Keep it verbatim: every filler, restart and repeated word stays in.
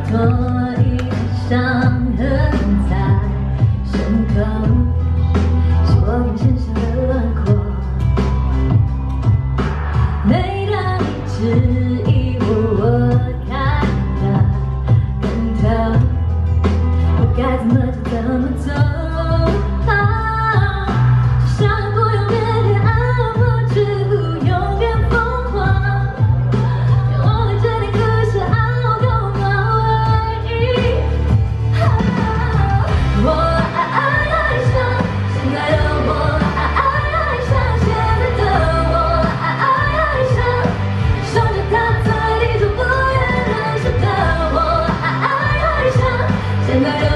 所以伤痕在深刻，是我更深深的轮廓。每当你质疑我，我看得更透，我该怎么就怎么走。啊，就像不用面对爱，我只顾勇敢疯狂。别忘了这点故事好够吗？唯一。我爱爱爱上现在的我，爱爱爱上现在的我，爱爱爱上守着他嘴里就不愿认识的我，爱爱爱上现在的。